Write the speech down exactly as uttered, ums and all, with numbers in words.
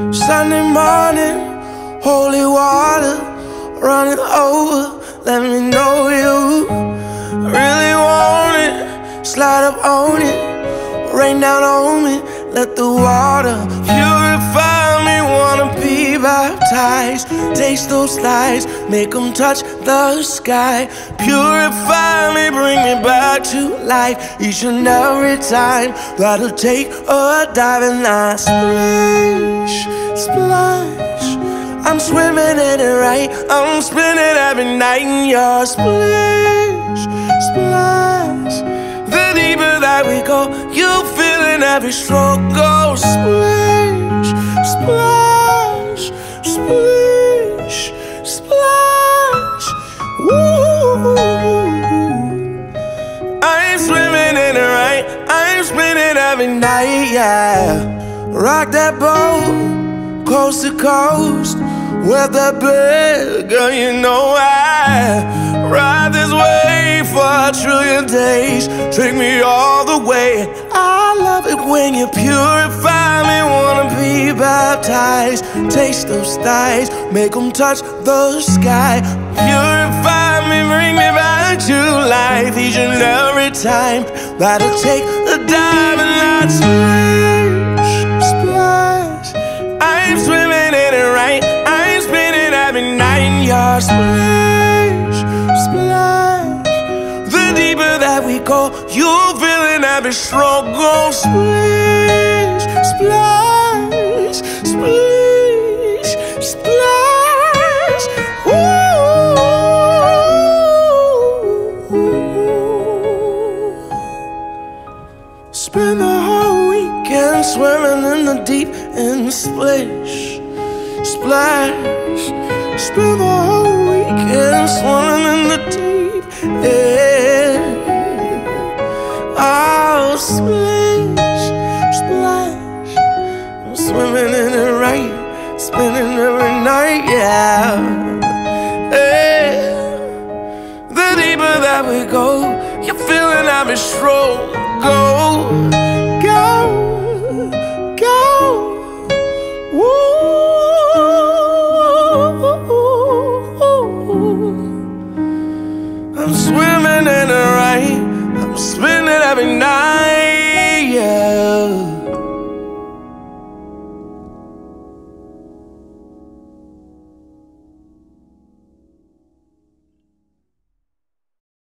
Sunday morning, holy water running over. Let me know you really want it. Slide up on it, rain down on me. Let the water purify me. Wanna be baptized. Taste those lies, make them touch the sky. Purify me, bring me back to life. Each and every time that I take a dive and I splash, splash. I'm swimming in it right. I'm spinning every night in your splash, splash. The deeper that we go, you feeling every stroke. Go splash, splash, splash, splash. Woo! I'm swimming in it right. I'm spinning every night, yeah. Rock that boat, coast to coast. With the bed, girl, you know I ride this wave for a trillion days. Take me all the way. I love it when you purify me. Wanna be baptized. Taste those thighs, make them touch the sky. Purify me, bring me back to life. Each and every time that I take a dive and I splash, splash. I'm swimming in it right. Every night in your splash, splash. The deeper that we go, you feeling every stroke. Go splash, splash, splash, splash. Ooh. Spend the whole weekend swimming in the deep and splash, splash. Spend the whole weekend swimming in the deep end. Oh, splash, splash. I'm swimming in it right, spinning every night, yeah. Hey. The deeper that we go, you're feeling every stroke. Go.